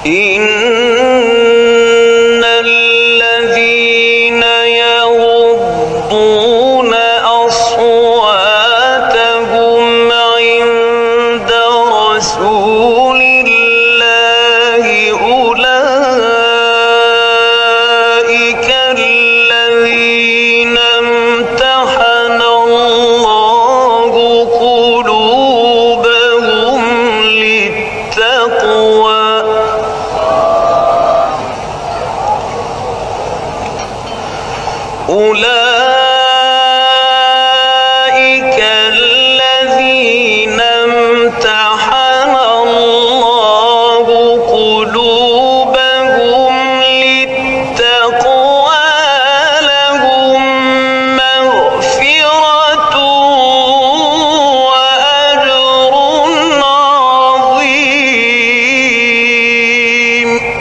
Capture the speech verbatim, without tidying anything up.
إن الذين يغضون أصواتهم عند رسول الله أولئك الذين امتحن الله قلوبهم للتقوى أولئك الذين امتحن الله قلوبهم للتقوى لهم مغفرة وأجر عظيم.